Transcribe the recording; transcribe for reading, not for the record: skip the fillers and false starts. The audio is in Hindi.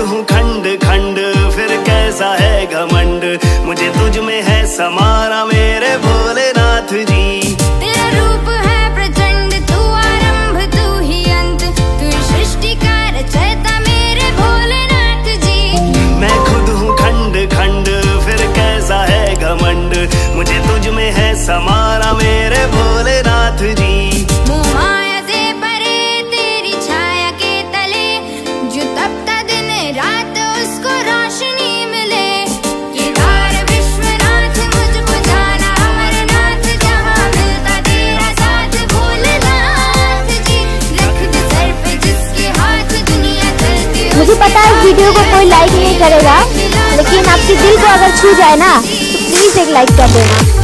हूँ खंड खंड, फिर कैसा है घमंड, मुझे तुझ में है समाना मेरे भोलेनाथ जी। तेरा रूप है प्रचंड, तू आरंभ तू ही अंत, तू सृष्टि का रचयिता मेरे भोलेनाथ जी। मैं खुद हूँ खंड खंड, फिर कैसा है घमंड, मुझे तुझ में है समाना मेरे भोलेनाथ जी। मोह माया से परे तेरी छाया के तले, जो तपता दिन रात उसको रोशनी मिले। केदार विश्वनाथ मुझको जाना अमरनाथ, जहाँ मिलता तेरा साथ भोलेनाथ जी। रख दे सर पे जिसके हाथ, दुनिया चलती। मुझे पता है इस वीडियो को कोई लाइक नहीं करेगा, लेकिन आपके दिल को अगर छू जाए ना तो प्लीज एक लाइक कर देना।